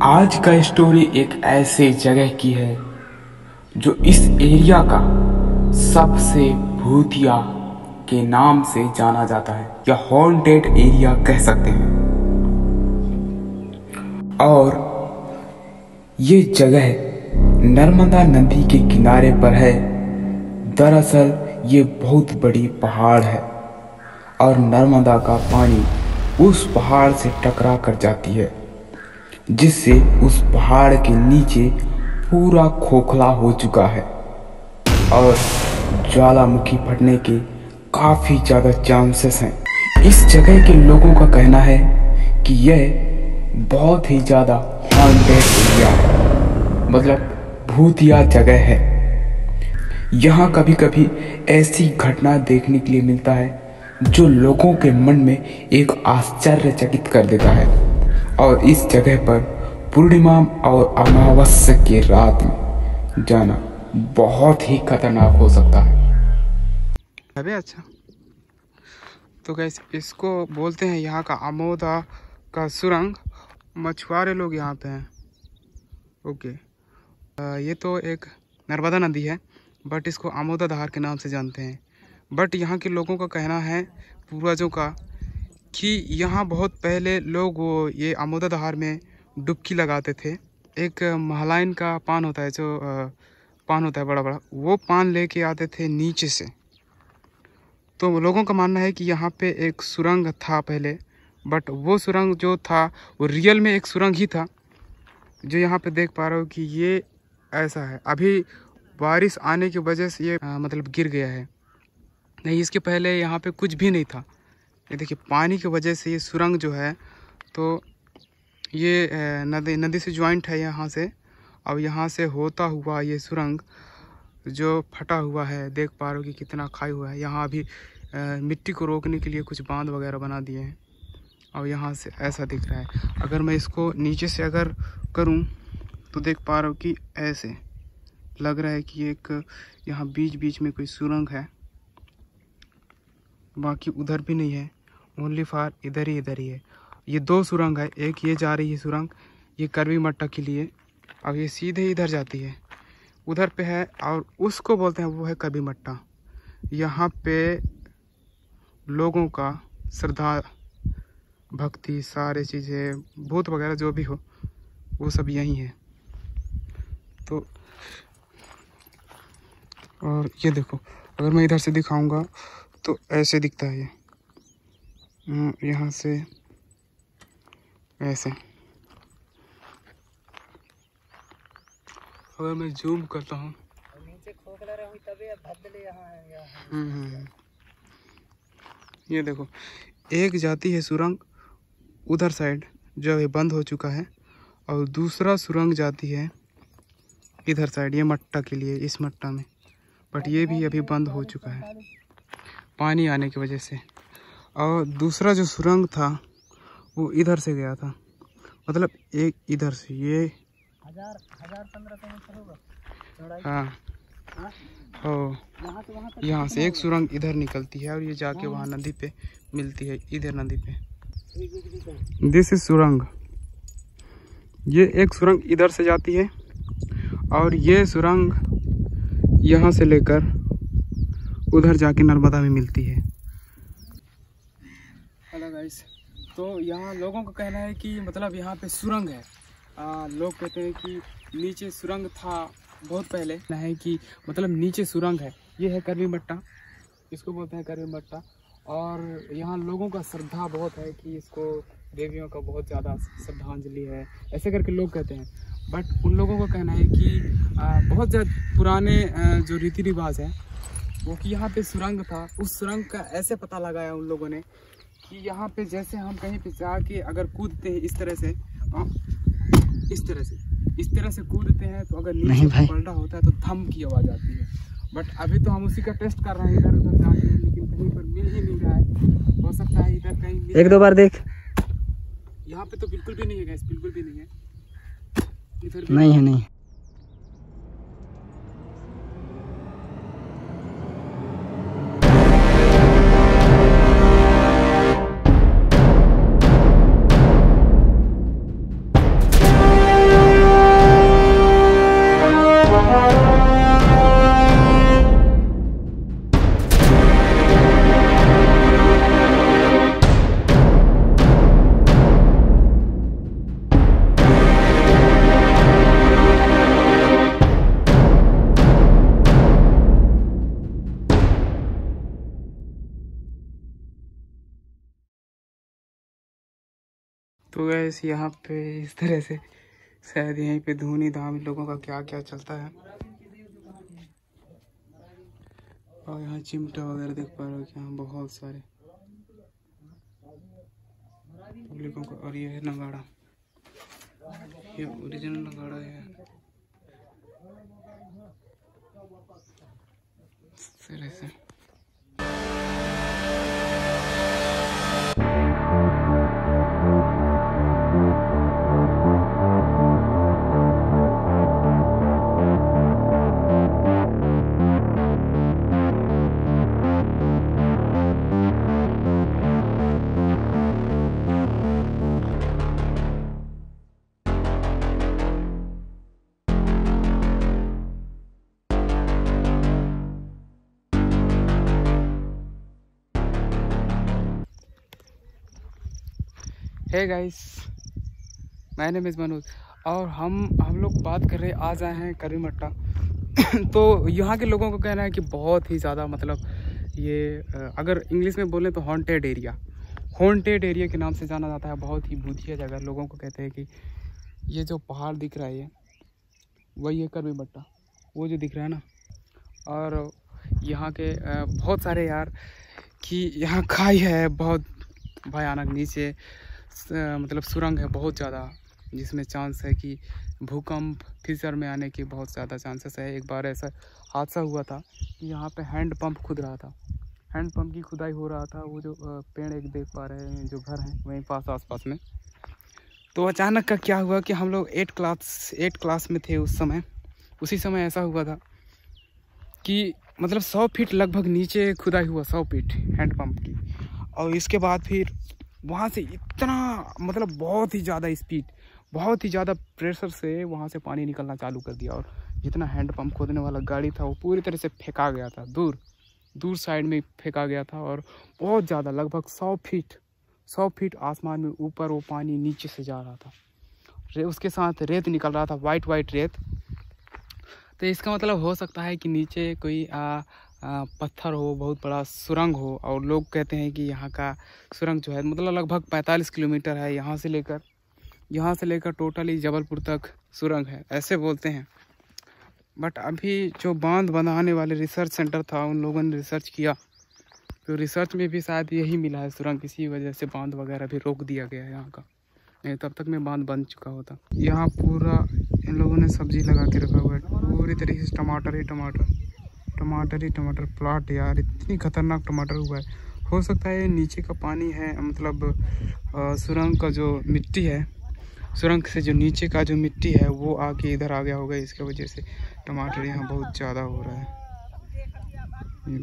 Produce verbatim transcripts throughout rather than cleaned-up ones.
आज का स्टोरी एक ऐसे जगह की है जो इस एरिया का सबसे भूतिया के नाम से जाना जाता है या हॉन्टेड एरिया कह सकते हैं। और ये जगह नर्मदा नदी के किनारे पर है। दरअसल ये बहुत बड़ी पहाड़ है और नर्मदा का पानी उस पहाड़ से टकरा कर जाती है, जिससे उस पहाड़ के नीचे पूरा खोखला हो चुका है और ज्वालामुखी फटने के काफी ज्यादा चांसेस हैं। इस जगह के लोगों का कहना है कि यह बहुत ही ज्यादा हॉन्टेड एरिया है, मतलब भूतिया जगह है। यहाँ कभी कभी ऐसी घटना देखने के लिए मिलता है जो लोगों के मन में एक आश्चर्यचकित कर देता है। और इस जगह पर पूर्णिमा और अमावस्या की रात में जाना बहुत ही खतरनाक हो सकता है। अबे अच्छा, तो गैस इसको बोलते हैं यहाँ का आमोदा का सुरंग। मछुआरे लोग यहाँ पे हैं। ओके, आ, ये तो एक नर्मदा नदी है, बट इसको आमोदा धार के नाम से जानते हैं। बट यहाँ के लोगों का कहना है, पूर्वजों का, कि यहाँ बहुत पहले लोग वो ये आमोदा धार में डुबकी लगाते थे। एक महलाइन का पान होता है, जो आ, पान होता है बड़ा बड़ा, वो पान लेके आते थे नीचे से। तो लोगों का मानना है कि यहाँ पे एक सुरंग था पहले, बट वो सुरंग जो था वो रियल में एक सुरंग ही था। जो यहाँ पे देख पा रहे हो कि ये ऐसा है। अभी बारिश आने की वजह से ये आ, मतलब गिर गया है, नहीं इसके पहले यहाँ पे कुछ भी नहीं था। ये देखिए, पानी की वजह से ये सुरंग जो है, तो ये नदी नदी से ज्वाइंट है यहाँ से। और यहाँ से होता हुआ ये सुरंग जो फटा हुआ है, देख पा रहे हो कि कितना खाई हुआ है। यहाँ अभी आ, मिट्टी को रोकने के लिए कुछ बांध वगैरह बना दिए हैं। और यहाँ से ऐसा दिख रहा है। अगर मैं इसको नीचे से अगर करूँ तो देख पा रहा हूँ कि ऐसे लग रहा है कि एक यहाँ बीच बीच में कोई सुरंग है। बाकी उधर भी नहीं है, ओनली फार इधर ही इधर ही है। ये दो सुरंग है, एक ये जा रही है सुरंग, ये करवी मट्टा के लिए, और ये सीधे इधर जाती है, उधर पे है, और उसको बोलते हैं वो है करवी मट्टा। यहाँ पे लोगों का श्रद्धा भक्ति सारे चीज़ें, भूत वगैरह जो भी हो, वो सब यही है। तो और ये देखो, अगर मैं इधर से दिखाऊंगा तो ऐसे दिखता है ये, यहाँ से ऐसे। अगर मैं जूम करता हूँ, हम्म ये देखो, एक जाती है सुरंग उधर साइड जो है बंद हो चुका है, और दूसरा सुरंग जाती है इधर साइड, ये मट्टा के लिए, इस मट्टा में, बट ये भी अभी बंद हो चुका है पानी आने की वजह से। और दूसरा जो सुरंग था वो इधर से गया था, मतलब एक इधर से, ये हजार हजार पंद्रह सौ मीटर होगा। हाँ हो, यहाँ से एक सुरंग इधर निकलती है और ये जाके वहाँ नदी पे मिलती है, इधर नदी पे। दिस इज सुरंग। ये एक सुरंग इधर से जाती है और ये सुरंग यहाँ से लेकर उधर जाके नर्मदा में मिलती है। हेलो गाइस, तो यहाँ लोगों का कहना है कि मतलब यहाँ पे सुरंग है। आ, लोग कहते हैं कि नीचे सुरंग था बहुत पहले, ना है कि मतलब नीचे सुरंग है। ये है करवी मट्टा, इसको बोलते हैं करवी मट्टा। और यहाँ लोगों का श्रद्धा बहुत है कि इसको देवियों का बहुत ज़्यादा श्रद्धांजलि है, ऐसे करके लोग कहते हैं। बट उन लोगों का कहना है कि आ, बहुत ज़्यादा पुराने आ, जो रीति रिवाज है वो कि यहाँ पे सुरंग था। उस सुरंग का ऐसे पता लगाया उन लोगों ने कि यहाँ पे जैसे हम कहीं पे जाके अगर कूदते हैं इस तरह से, इस तरह से इस तरह से कूदते हैं, तो अगर नीचे पलटा होता है तो थम की आवाज़ आती है। बट अभी तो हम उसी का टेस्ट कर रहे हैं इधर उधर जाके, लेकिन कहीं पर मिल ही नहीं रहा है। हो सकता है इधर कहीं मिल, एक दो बार देख। यहाँ पे तो बिल्कुल भी नहीं है गैस, बिल्कुल भी नहीं है, इधर नहीं है, नहीं। तो गैस यहाँ पे इस तरह से शायद यहीं पे धूनी धाम लोगों का क्या क्या चलता है। और यहाँ चिमटा वगैरह देख पा रहे हो कि यहाँ बहुत सारे पब्लिकों का। और ये है नगाड़ा, ये ओरिजिनल नगाड़ा है इस तरह से। Hey guys, my name is Manoj और हम हम लोग बात कर रहे आज आए हैं करीमट्टा। तो यहाँ के लोगों को कहना है कि बहुत ही ज़्यादा मतलब ये अगर इंग्लिश में बोलें तो हॉन्टेड एरिया हॉन्टेड एरिया के नाम से जाना जाता है। बहुत ही भूतिया जगह। लोगों को कहते हैं कि ये जो पहाड़ दिख रहा है ये वही है करीमट्टा, वो जो दिख रहा है ना। और यहाँ के बहुत सारे यार कि यहाँ खाई है बहुत भयानक, नीचे मतलब सुरंग है बहुत ज़्यादा, जिसमें चांस है कि भूकंप फ्यूचर में आने के बहुत ज़्यादा चांसेस है। एक बार ऐसा हादसा हुआ था कि यहाँ पे हैंड पंप खुद रहा था, हैंड पंप की खुदाई हो रहा था। वो जो पेड़ एक देख पा रहे हैं जो घर हैं वहीं पास आसपास में। तो अचानक का क्या हुआ कि हम लोग एट क्लास एट क्लास में थे उस समय। उसी समय ऐसा हुआ था कि मतलब सौ फीट लगभग नीचे खुदाई हुआ, सौ फीट हैंड पंप की। और इसके बाद फिर वहाँ से इतना मतलब बहुत ही ज़्यादा स्पीड, बहुत ही ज़्यादा प्रेशर से वहाँ से पानी निकलना चालू कर दिया। और जितना हैंड पंप खोदने वाला गाड़ी था वो पूरी तरह से फेंका गया था, दूर दूर साइड में फेंका गया था। और बहुत ज़्यादा लगभग सौ फीट सौ फीट आसमान में ऊपर वो पानी नीचे से जा रहा था। रे उसके साथ रेत निकल रहा था, वाइट वाइट रेत। तो इसका मतलब हो सकता है कि नीचे कोई आ, आ, पत्थर हो, बहुत बड़ा सुरंग हो। और लोग कहते हैं कि यहाँ का सुरंग जो है मतलब लगभग पैंतालीस किलोमीटर है, यहाँ से लेकर यहाँ से लेकर टोटली जबलपुर तक सुरंग है, ऐसे बोलते हैं। बट अभी जो बांध बनाने वाले रिसर्च सेंटर था उन लोगों ने रिसर्च किया, तो रिसर्च में भी शायद यही मिला है सुरंग। इसी वजह से बांध वगैरह भी रोक दिया गया है यहाँ का, नहीं तब तक में बांध बन चुका होता। यहाँ पूरा इन लोगों ने सब्जी लगा के रखा हुआ है, पूरी तरीके से टमाटर ही टमाटर टमाटर ही टमाटर प्लाट। यार इतनी खतरनाक टमाटर हुआ है। हो सकता है नीचे का पानी है, मतलब सुरंग का जो मिट्टी है, सुरंग से जो nis का जो मिट्टी है वो आके इधर आ गया होगा, इसके वजह से टमाटर यहाँ बहुत ज़्यादा हो रहा है। ये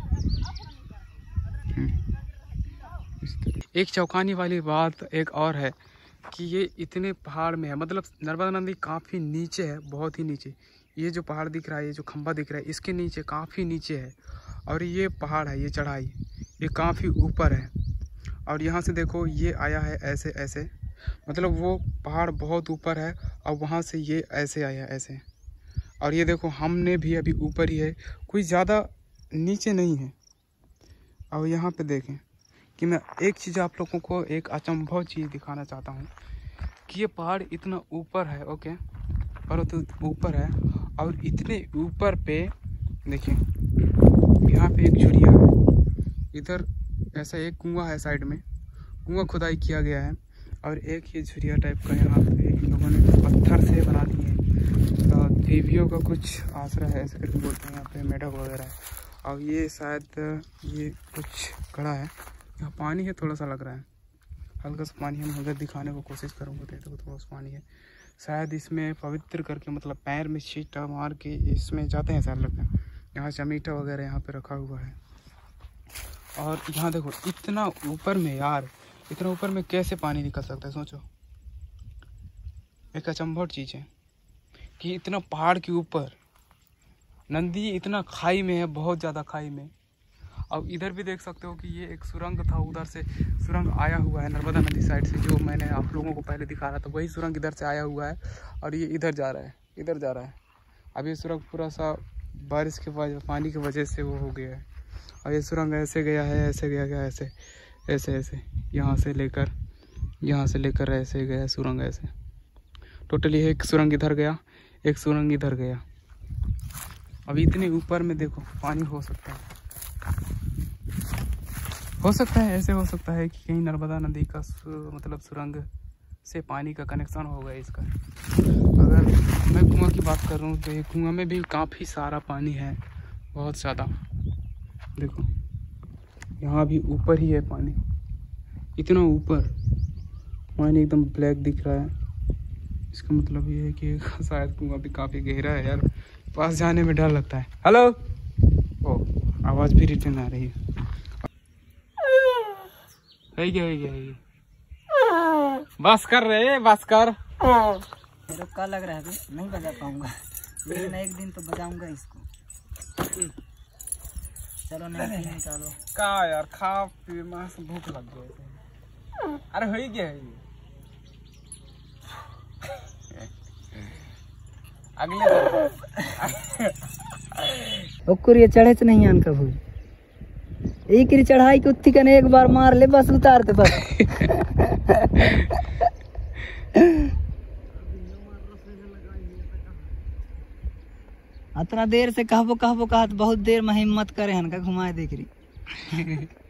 देखो। एक चौंकाने वाली बात एक और है कि ये इतने पहाड़ में है, मतलब नर्मदा नदी काफ़ी नीचे है, बहुत ही नीचे। ये जो पहाड़ दिख रहा है, ये जो खंबा दिख रहा है, इसके नीचे काफ़ी नीचे है। और ये पहाड़ है, ये चढ़ाई ये काफ़ी ऊपर है। और यहाँ से देखो ये आया है ऐसे ऐसे, मतलब वो पहाड़ बहुत ऊपर है और वहाँ से ये ऐसे आया ऐसे। और ये देखो हमने भी अभी ऊपर ही है, कोई ज़्यादा नीचे नहीं है। और यहाँ पे देखें कि मैं एक चीज़ आप लोगों को एक अचंभव चीज़ दिखाना चाहता हूँ कि ये पहाड़ इतना ऊपर है, ओके, पर्वत ऊपर है। और इतने ऊपर पे देखिए यहाँ पे एक झुरिया है, इधर ऐसा एक कुआं है, साइड में कुआं खुदाई किया गया है। और एक ही झुरिया टाइप का यहाँ पे इन लोगों ने पत्थर से बना दिए हैं। तो देवियों का कुछ आसरा है ऐसे करके बोलते हैं, यहाँ पे मेढक वगैरह है। और ये शायद ये कुछ कड़ा है, यहाँ पानी है, थोड़ा सा लग रहा है, हल्का सा पानी। हम उधर दिखाने को कोशिश करूँगा, देखो थोड़ा सा पानी है। शायद इसमें पवित्र करके मतलब पैर में छींटा मार के इसमें जाते हैं शायद, लगता है। यहाँ चमीटा वगैरह यहाँ पे रखा हुआ है। और यहाँ देखो इतना ऊपर में, यार इतना ऊपर में कैसे पानी निकल सकता है, सोचो। एक अचंभव चीज़ है कि इतना पहाड़ के ऊपर नदी इतना खाई में है, बहुत ज़्यादा खाई में। और इधर भी देख सकते हो कि ये एक सुरंग था, उधर से सुरंग आया हुआ है नर्मदा नदी साइड से, जो मैंने आप लोगों को पहले दिखा रहा था, वही सुरंग इधर से आया हुआ है। और ये इधर जा रहा है, इधर जा रहा है। अब ये सुरंग पूरा सा बारिश के वजह पानी की वजह से वो हो गया है। और ये सुरंग ऐसे गया है, ऐसे गया गया ऐसे ऐसे ऐसे यहाँ से लेकर यहाँ से लेकर ऐसे गया सुरंग, ऐसे टोटली एक सुरंग इधर गया, एक सुरंग इधर गया। अभी इतने ऊपर में देखो पानी हो सकता है, हो सकता है ऐसे हो सकता है कि कहीं नर्मदा नदी का सु, मतलब सुरंग से पानी का कनेक्शन होगा इसका। अगर मैं कुआं की बात कर रहा हूँ तो ये कुआं में भी काफ़ी सारा पानी है, बहुत ज़्यादा। देखो यहाँ भी ऊपर ही है पानी, इतना ऊपर पानी एकदम ब्लैक दिख रहा है। इसका मतलब ये है कि शायद कुआं भी काफ़ी गहरा है यार, पास जाने में डर लगता है। हेलो, ओ आवाज़ भी रिटर्न आ रही है। है क्या है क्या है क्या? बस कर रहे बस कर। मेरे को लग रहा है नहीं बजा पाऊंगा, लेकिन एक दिन तो बजाऊंगा इसको। चलो नहीं निकालो का यार, खा पी मां से भूख लग गई। अरे हो गया है ये अगले ओकुर ये चढ़े से नहीं आन कभू एक ही चढ़ाई के उत्ती कने एक बार मार ले बस उतार दे बस। इतना देर से कहबो कहबो कहत बहुत देर में हिम्मत करे हन का घुमाए देख रही।